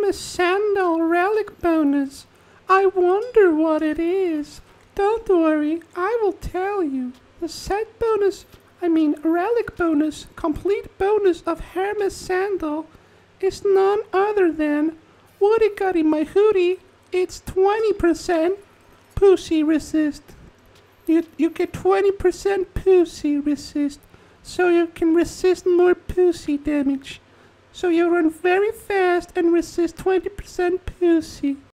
Hermes Sandal relic bonus. I wonder what it is. Don't worry, I will tell you. The relic bonus, complete bonus of Hermes Sandal is none other than Woody got in my hoodie. It's 20% pussy resist. You get 20% pussy resist, so you can resist more pussy damage. So you run very fast and resist 20% pussy.